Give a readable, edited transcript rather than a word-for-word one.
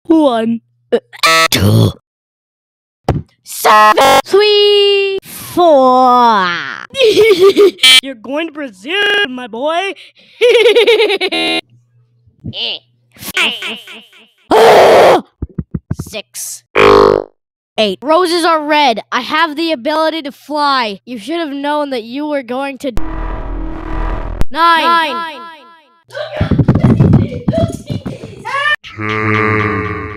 1, 2, 7, 3, 4. You're going to presume, my boy. 6, 8. Roses are red. I have the ability to fly. You should have known that you were going to 9. 10.